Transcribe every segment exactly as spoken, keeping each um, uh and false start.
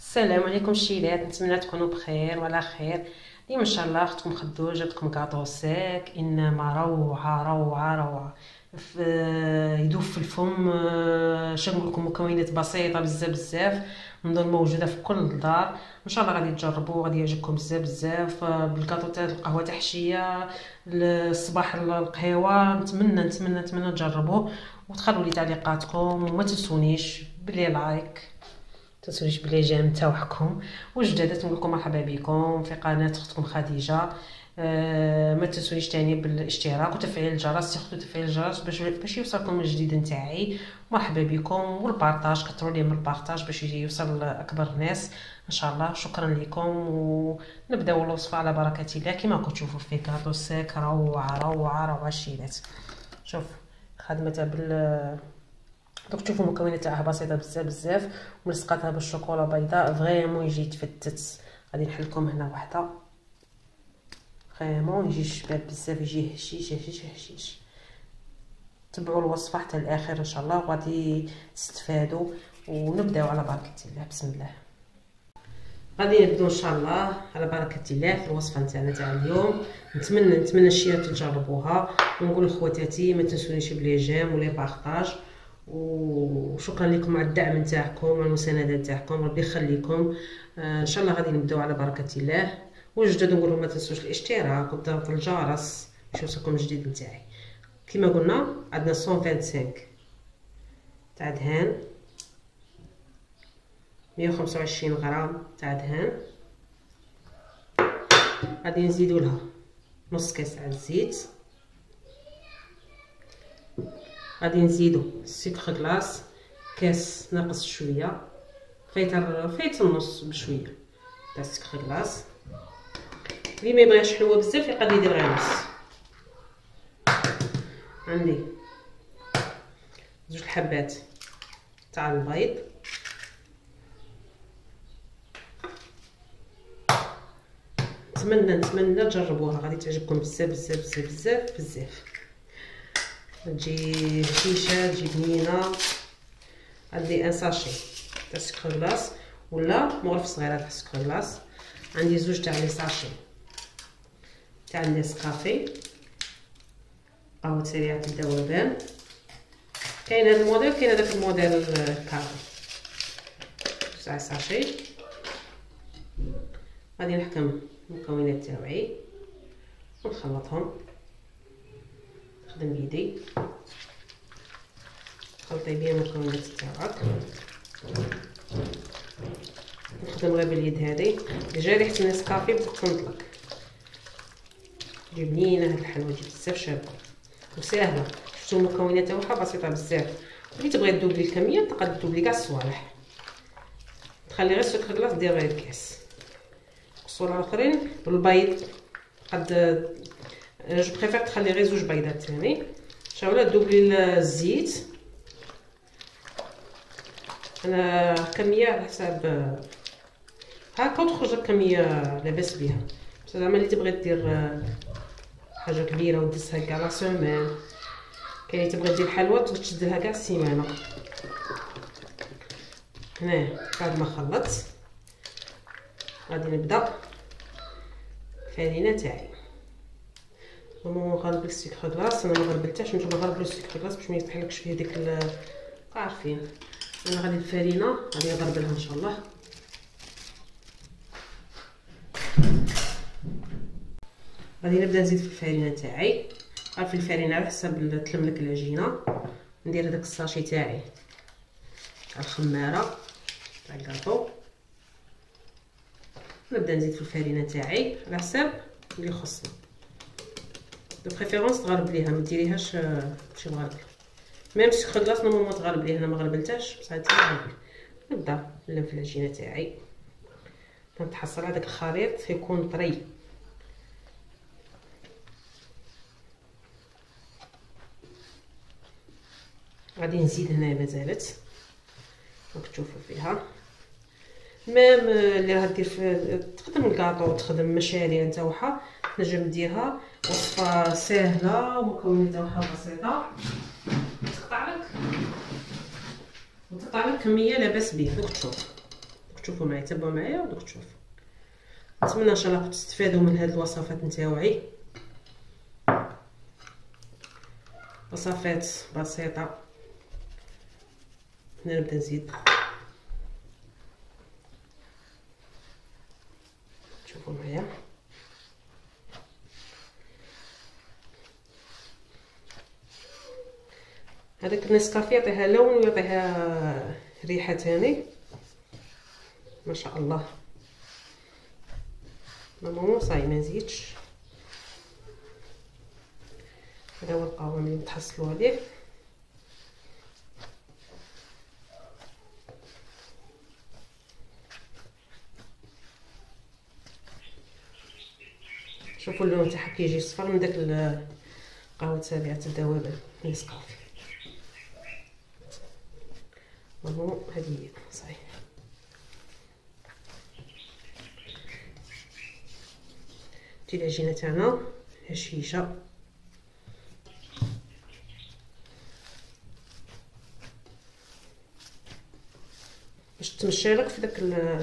السلام عليكم الشيلات، نتمنى تكونوا بخير وعلى خير. اليوم ان شاء الله اختكم خدوجه جاتكم كاطو ساك، انما روعه روعه روعه يذوب في الفم. شنو نقول لكم، مكونات بسيطه بزاف بزاف، نظن موجوده في كل الدار. ان شاء الله غادي تجربوا، غادي يعجبكم بزاف بزاف. بالكاطو تاع القهوه تحشيه الصباح القهوه. نتمنى نتمنى نتمنى تجربوه وتخلوا لي تعليقاتكم، وما تنسونيش بلي لايك، تنسونيش بلي جيم تاعكم. وجدادات نقول لكم مرحبا بكم في قناه اختكم خديجه. أه ما تنسونيش تاني بالاشتراك وتفعيل الجرس، تاخذوا تفعيل الجرس باش باش يوصلكم الجديد نتاعي. مرحبا بكم، والبارطاج كثروا لي من البارطاج باش يوصل لاكبر الناس ان شاء الله. شكرا لكم، ونبداو الوصفه على بركه الله. كما راكم تشوفوا في كاطو ساك روعه روعه روعه الشيلات. شوف خدمتها بال دوك تشوفوا المكونات تاعها بسيطه بزاف بزاف، ملصقاتها بالشوكولا بيضاء فريمون يجي يتفتت. غادي نحل لكم هنا وحده فريمون يجي شباب بزاف، يجي هشيش هشيش هشيش. تبعوا الوصفه حتى الاخر ان شاء الله وغادي تستفادوا. ونبداو على بركه الله. بسم الله. غادي نبداو ان شاء الله على بركه الله في الوصفه نتاعنا تاع اليوم. نتمنى نتمنى الشيرات تجربوها، ونقول لخواتاتي ما تنسونيش بلي جيم ولي بارطاج. وشكرا لكم على الدعم نتاعكم وعلى المساندة نتاعكم، ربي يخليكم. آه ان شاء الله غادي نبداو على بركه الله. والجداد نقول لهم ما تنسوش الاشتراك وضغط الجرس باش يوصلكم الجديد نتاعي. كما قلنا عندنا مية وخمسة وخمسين تاع دهان، مية وخمسة وعشرين غرام تاع دهان. غادي نزيدو لها نص كاس تاع الزيت. غادي نزيدو سكر كلاص كاس ناقص شويه، فايت فايت النص بشويه تاع سكر كلاص. اللي ما يبغيش حلوه بزاف يقدر يدير غير نص. عندي زوج الحبات تاع البيض. نتمنى نتمنى تجربوها، غادي تعجبكم بزاف بزاف بزاف بزاف بزاف. تجي هشيشه، تجي بنينه. عندي ان ساشي تاع سكر كلاص ولا مغرف صغيره تاع سكر كلاص. عندي زوج تاع لي ساشي تاع النسكافيه قهوه سريعه الذوبان. كاين هذا الموديل، كاين هذاك الموديل الكافي تاع ساشي. غادي نحكم المكونات تاعي ونخلطهم. نخدم بيدي، خلطي بيا المكونات تاعك. نخدم غير باليد هذه. ديجا ريحه النسكافيه بدات تنطلق، تجي بنينه. هاد الحلوه تجي بزاف شابه وساهله. شفتوا المكونات تاعها بسيطه بزاف. اللي تبغي تذوبلي الكميه تقدر تذوبلي كاع الصوالح، تخلي غير السكر كلاص دير غير الكاس. الصوالح الاخرين بالبيض قد جو بريفير تخلي غير زوج بيضات ثاني. شاولا تذوبلي الزيت. انا كميه على حساب هكا وتخرج الكميه لاباس بها. بصح زعما اللي تبغي دير حاجه كبيره ودزها كاع لا سيمين، كاين اللي تبغي دير حلوه تشدلها كاع السيمانه. هنا بعد ما خلطت غادي نبدا الفرينه تاعي. نورمالمون نغربل السكر كلاص. انا ما غربلتهاش، نتوما غربلوا السكر كلاص باش ما يطيحلكش فيه ديك عارفين. انا غادي الفرينه غادي نغربلها ان شاء الله. غادي نبدا نزيد في الفرينه تاعي. عارف الفرينه على حسب تلملك العجينه. ندير هذاك الساشي تاعي تاع الخماره تاع الكاطو. نبدا نزيد في الفرينه تاعي على حسب اللي يخصني. دو بريفيرونس تغربليها، ما ديريهاش ماشي مغربله. ميم سكر كلاص نورمالمون تغربليه، انا ما غربلتهاش بصح انت غربلي. نبدا نلم في العجينه تاعي. نتحصل هذاك الخليط يكون طري. غادي نزيد هنا مازالت راك تشوفوا فيها. ميم اللي راه دير في تخدم الكاطو تخدم مشاريع نتاعها تنجم ديرها. وصفه ساهله ومكونات تاعها بسيطه. تقطع لك وتقطع لك كميه لاباس بيه. دوك تشوف تشوفوا معايا، تابعوا معايا ودوك تشوفوا. نتمنى ان شاء الله تستفادوا من هاد الوصفات نتاوعي، وصفات بسيطه. هنا نبدا نزيد، شوفوا معايا. هذاك النسكافيه يعطيها لون ويعطيها ريحه ثاني ما شاء الله. ماما صاي ما نزيدش، هذا هو القوام اللي نتحصلوا عليه. شوفوا اللون تاعها كيجي صفر من داك القهوه تاعي الذوبان نسكافيه. ماما هذه هي صاي. دي العجينه تاعنا هشيشه، باش تمشي لك في داك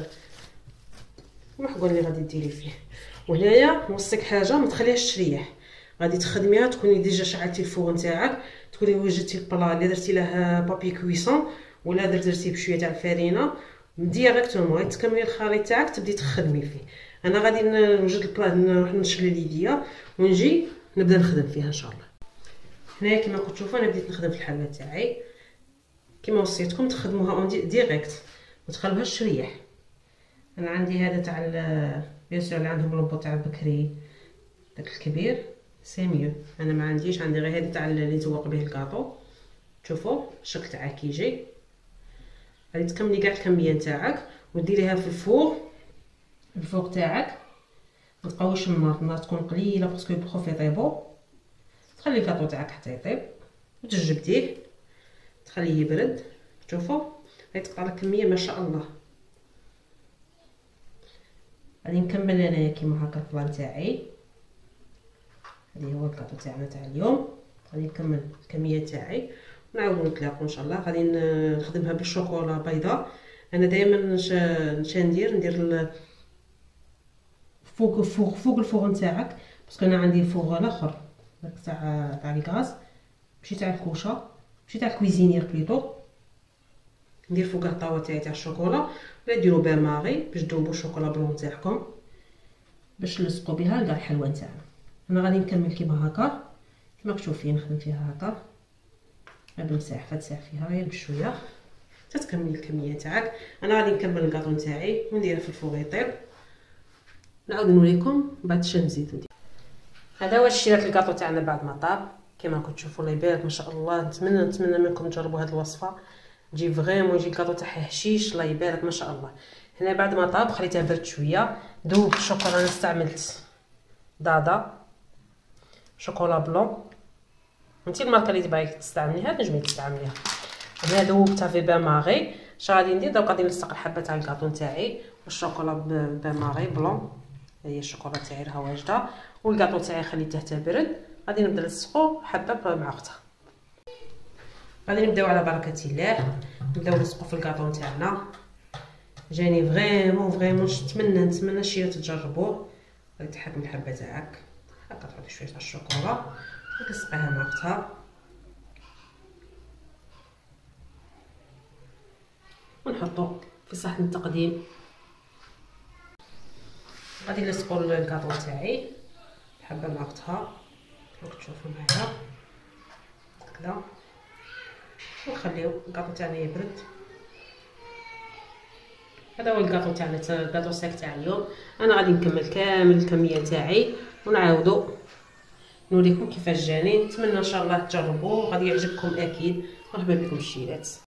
المحقون اللي غادي ديري فيه. وهنايا نوصيك حاجه، ما تخليهاش تريح، غادي تخدميها تكوني ديجا شعلتي الفوغ نتاعك، تكوني وجدتي البلا اللي درتي له بابي كويسون ولا درتي بشويه تاع الفارينه ديريكتومون، غادي تكملي الخليط تاعك تبدي تخدمي فيه. انا غادي نوجد البلا، نروح نشري ليديا ونجي نبدا نخدم فيها ان شاء الله. هنايا كما راكم تشوفوا انا بديت نخدم في الحله تاعي كما وصيتكم، تخدموها اون ديريكت ما تخلوهاش تريح. انا عندي هذا تاع بيان سور اللي عندهم لوبو تاع بكري داك الكبير سي ميو، انا ما عنديش، عندي غير هذا تاع اللي نزوق به الكاطو. شوفوا الشكل تاعها كيجي. غادي تكملي كاع الكميه نتاعك وديريها في الفوغ، الفوغ تاعك ما تقويش النار، النار تكون قليله باسكو بخوف يطيبو. تخلي الكاطو تاعك حتى يطيب وتجبديه تخليه يبرد. شوفوا غادي تقطع لك كميه ما شاء الله. غادي نكمل انايا كيما هكا البلان تاعي. هذه هو الكاطو تاعنا تاع اليوم. غادي نكمل الكميه تاعي ونعاودو نتلاقاو ان شاء الله. غادي نخدمها بالشوكولا بيضاء. انا دائما نش ندير ندير فوق فوق فوق الفوغ نتاعك، باسكو انا عندي الفوغ الاخر داك تاع تاع الغاز ماشي تاع الكوشه، ماشي تاع الكويزينير بليطو. ندير فوقه الطاوه تاعي تاع الشوكولا ولا ديروا بان ماغي باش تذوبوا الشوكولا بلون تاعكم باش نلصقوا بها كاع الحلوى نتاعنا. انا غادي نكمل كيما هكا كيما كتشوفين نخدم فيها هكا غير بمساح فتساح فيها غير بشويه حتى تكمل الكميه تاعك. انا غادي نكمل الكاطو نتاعي ونديره في الفوغ يطيب، نعاود نوريكم بعد اش نزيدو. هذا هو الشيرات الكاطو تاعنا بعد ما طاب كيما راكم تشوفوا. الله يبارك ما شاء الله. نتمنى نتمنى منكم تجربوا هذه الوصفه، تجي فريمون يجي الكاطو تاعها هشيش. الله يبارك ما شاء الله. هنا بعد ما طاب خليتها برد شويه، ذوب الشوكولا. انا استعملت دادا شوكولا بلون، انت الماركه اللي تبغي تستعمليها تنجمي تستعمليها. هنا ذوبتها في بان ماغي. اش غادي ندير دروك؟ غادي نلصق الحبه تاع الكاطو نتاعي والشوكولا بان ماغي بلون. هي الشوكولا تاعي راها واجده والكاطو تاعي خليته حتى برد. غادي نبدا نلصقو حبه مع اختها. غادي نبداو على بركه الله نبداو نلصقو في الكاطو نتاعنا. جاني فريمون فريمون نتمنى نتمنى شي تجربوه. غادي تحكم الحبه تاعك هكا، تعطي شويه تاع الشوكولا وتلصقيها مع اختها ونحطو في صحن التقديم. غادي نلصقو الكاطو تاعي الحبه مع اختها كما تشوفوا معايا هكذا، ونخليو الكاطو تاعنا يبرد. هذا هو الكاطو تاعنا، الكاطو ساك تاع اليوم. انا غادي نكمل كامل الكميه تاعي ونعاودو نوريكم كيفاش جاني. نتمنى ان شاء الله تجربوه غادي يعجبكم اكيد. مرحبا بكم الشيرات.